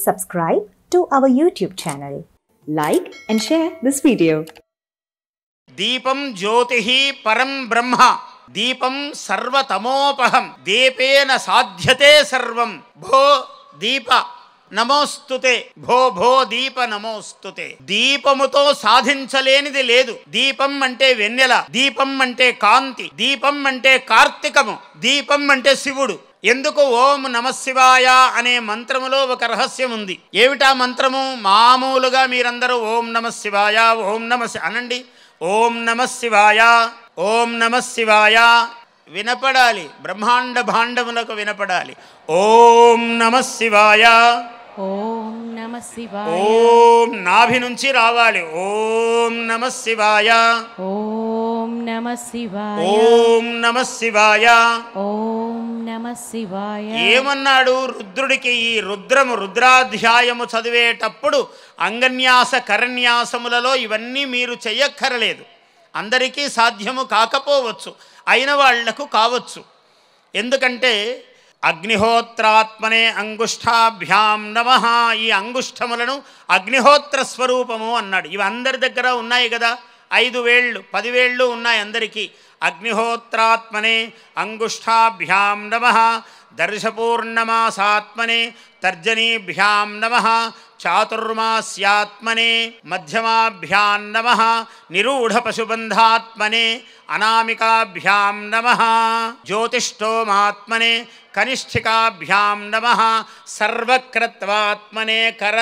subscribe to our YouTube channel. Like and share this video. దీపం జ్యోతిః పరం బ్రహ్మ దీపం సర్వతమోపహం దీపేన సాధ్యతే సర్వం భో దీప నమోస్తుతే భో భో దీప నమోస్తుతే. దీపముతో సాధించలేనిది లేదు. దీపం అంటే వెన్నెల, దీపం అంటే కాంతి, దీపం అంటే కార్తీకము, దీపం అంటే శివుడు. ఎందుకు ఓం నమఃశివాయ అనే మంత్రములో ఒక రహస్యం ఉంది. ఏమిటా మంత్రము? మామూలుగా మీరందరూ ఓం నమఃశివాయ ఓం అనండి. ఓం నమఃశివాయ ఓం నమఃశివాయ వినపడాలి, బ్రహ్మాండ భాండములకు వినపడాలి. ఓం నమఃశివాయ ఓం నమఃశివాయ. ఓం నాభి నుంచి రావాలి. ఓం నమఃశివాయ ఓం నమఃశివాయ. ఓం నమఃశివాయ. ఓం నమఃశివాయ. ఏమన్నాడు రుద్రుడికి? ఈ రుద్రాధ్యాయము చదివేటప్పుడు అంగన్యాస కరన్యాసములలో ఇవన్నీ మీరు చెయ్యక్కరలేదు. అందరికీ సాధ్యము కాకపోవచ్చు, అయిన వాళ్లకు కావచ్చు. ఎందుకంటే అగ్నిహోత్రాత్మనే అంగుష్టాభ్యాం నమః. ఈ అంగుష్టములను అగ్నిహోత్ర స్వరూపము అన్నాడు. ఇవి అందరి దగ్గర ఉన్నాయి కదా, 5 వేళ్ళు 10 వేళ్ళు ఉన్నాయి అందరికీ. అగ్నిహోత్రాత్మనే అంగుష్టాభ్యాం నమః, దర్శపూర్ణమాసాత్మనే తర్జనీభ్యాం నమః, చాతుర్మాస్యాత్మనే మధ్యమాభ్యాం నమః, నిరూఢపశుబంధాత్మనే అనామికాభ్యాం నమః, జ్యోతిష్ఠోమాత్మనే కనిష్ఠికాభ్యాం నమః, సర్వక్రత్వాత్మనే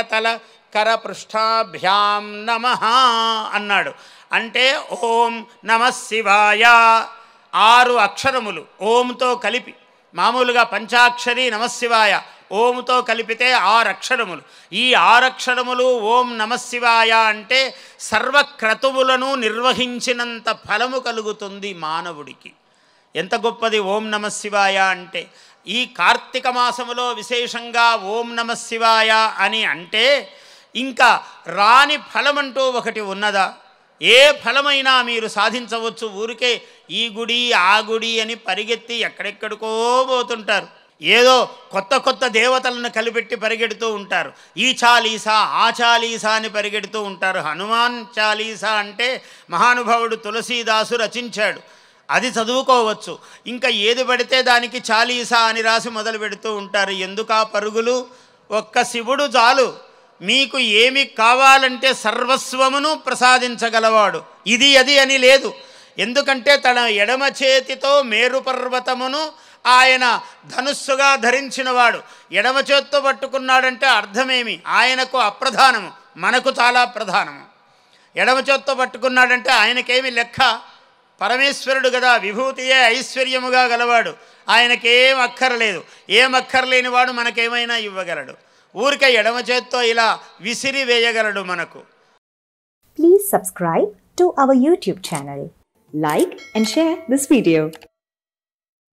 కరపృష్ఠాభ్యాం నమః అన్నాడు. అంటే ఓం నమఃశివాయ 6 అక్షరములు ఓంతో కలిపి, మామూలుగా పంచాక్షరి నమఃశివాయ ఓంతో కలిపితే 6 అక్షరములు. ఈ 6 అక్షరములు ఓం నమఃశివాయ అంటే సర్వక్రతువులను నిర్వహించినంత ఫలము కలుగుతుంది మానవుడికి. ఎంత గొప్పది ఓం నమఃశివాయ అంటే! ఈ కార్తీక మాసములో విశేషంగా ఓం నమఃశివాయ అని అంటే ఇంకా రాని ఫలమంటూ ఒకటి ఉన్నదా? ఏ ఫలమైనా మీరు సాధించవచ్చు. ఊరికే ఈ గుడి ఆ గుడి అని పరిగెత్తి ఎక్కడెక్కడికో పోతుంటారు. ఏదో కొత్త దేవతలను కలిపెట్టి పరిగెడుతూ ఉంటారు. ఈ చాలీసా ఆ చాలీసా అని పరిగెడుతూ ఉంటారు. హనుమాన్ చాలీసా అంటే మహానుభావుడు తులసీదాసు రచించాడు, అది చదువుకోవచ్చు. ఇంకా ఏది పడితే దానికి చాలీసా అని రాసి మొదలు పెడుతూ ఉంటారు. ఎందుకా పరుగులు? ఒక్క శివుడు చాలు. మీకు ఏమి కావాలంటే సర్వస్వమును ప్రసాదించగలవాడు. ఇది అది అని లేదు. ఎందుకంటే తన ఎడమ చేతితో మేరు పర్వతమును ఆయన ధనుస్సుగా ధరించినవాడు. ఎడమ చేత్తో పట్టుకున్నాడంటే అర్థమేమి? ఆయనకు అప్రధానము, మనకు చాలా ప్రధానము. ఎడమ చేత్తో పట్టుకున్నాడంటే ఆయనకేమి లెక్క? పరమేశ్వరుడు కదా, విభూతియే ఐశ్వర్యముగా గలవాడు. ఆయనకేం అక్కర్లేదు. ఏం అక్కర్లేనివాడు మనకేమైనా ఇవ్వగలడు. ఊరికే ఎడమ చేత్తో ఇలా విసిరి వేయగలడు మనకు. Please subscribe to our YouTube channel. Like and share this video.